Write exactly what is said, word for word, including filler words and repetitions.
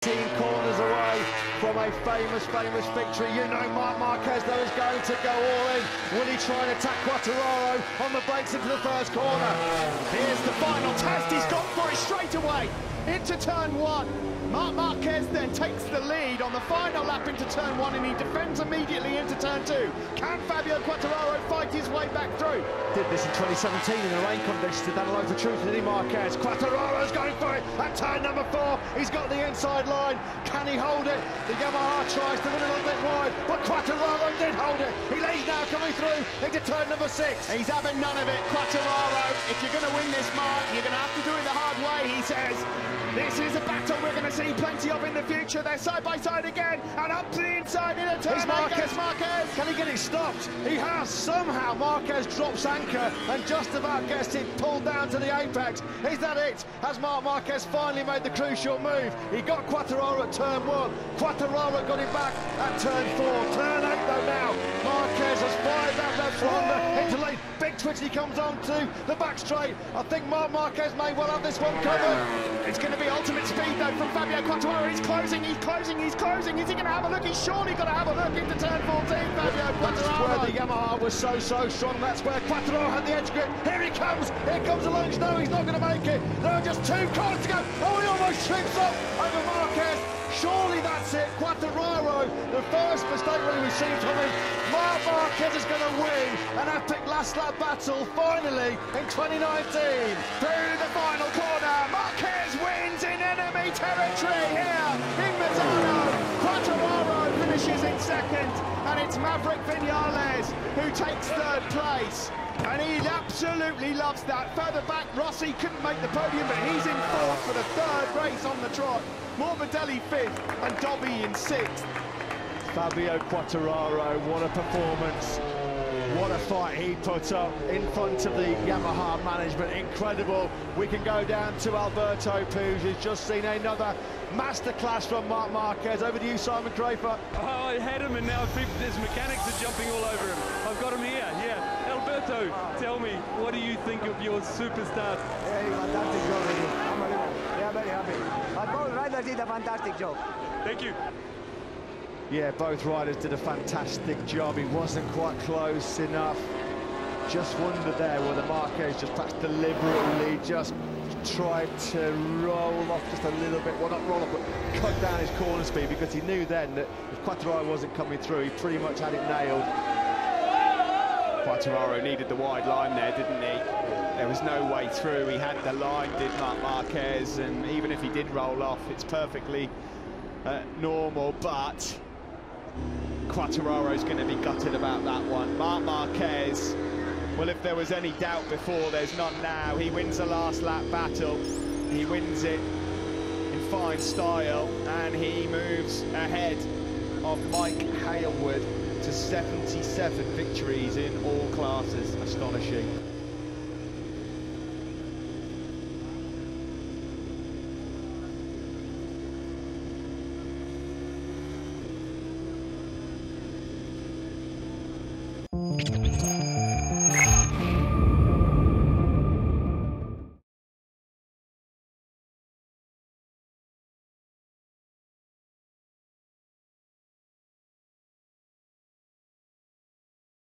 eighteen corners away from a famous, famous victory. You know Marc Marquez, though, is going to go all in. Will he try and attack Quartararo on the brakes into the first corner? Here's the final test. He's gone for it straight away into turn one. Marc Marquez then takes the lead on the final lap into turn one, and he defends immediately into turn two. Can Fabio Quartararo fight his way back through? Did this in twenty seventeen in the rain conditions. Did that alone for truth, did he, Marquez? Quartararo's going for it at turn number four. He's got the inside line. Can he hold it? The Yamaha tries to win a little bit wide, but Quartararo did hold it. He leads now coming through into turn number six. He's having none of it. Quartararo, if you're going to win this, Mark, you're going to have to do it the hard way, he says. This is a battle we're going to see plenty of in the future. They're side by side again, and up to the inside in a turn. Here's Marquez. Marquez. Can he get it stopped? He has. Somehow Marquez drops anchor and just about gets it pulled down to the apex. Is that it? Has Marc Marquez finally made the crucial move? He got Quartararo at turn one. Quartararo got it back at turn four. Turn eight though now. Marquez has fired that left Honda into lane. Big twitch he comes on to the back straight. I think Marc Marquez may well have this one covered. It's going to be ultimate speed though from Fabio Quartararo. He's closing, he's closing, he's closing. Is he going to have a look? He's surely got to have a look into turn fourteen. Fabio Quartararo. Where the Yamaha was so, so strong. That's where Quartararo had the edge grip. Here he comes. Here comes Alonso. No, he's not going to make it. There are just two corners to go. Oh, he almost trips up over Marquez. Surely that's it. Quartararo, the first mistake really we've seen from him. Marc Marquez is going to win an epic last lap battle finally in twenty nineteen. Through the final corner, Marquez wins in enemy territory here in Misano. Quartararo finishes in second, and it's Maverick Vinales who takes third place. And he absolutely loves that. Further back, Rossi couldn't make the podium, but he's in fourth for the third race on the trot. Morbidelli fifth, and Dobby in sixth. Fabio Quartararo, what a performance. What a fight he put up in front of the Yamaha management. Incredible. We can go down to Alberto Puig, who's just seen another masterclass from Marc Marquez. Over to you, Simon Crafer. Oh, I had him, and now his mechanics are jumping all over him. I've got him here, yeah. Alberto, tell me, what do you think of your superstar? Yeah, fantastic job, really. Unbelievable. We are very happy. But both riders did a fantastic job. Thank you. Yeah, both riders did a fantastic job. He wasn't quite close enough. Just wonder there whether Marquez just perhaps deliberately just tried to roll off just a little bit. Well, not roll off, but cut down his corner speed, because he knew then that if Quartararo wasn't coming through, he pretty much had it nailed. Quartararo needed the wide line there, didn't he? There was no way through. He had the line, did Marc Marquez, and even if he did roll off, it's perfectly uh, normal, but Quartararo's going to be gutted about that one. Marc Marquez, well, if there was any doubt before, there's none now. He wins the last lap battle. He wins it in fine style, and he moves ahead of Mike Hailwood to seventy-seven victories in all classes. Astonishing.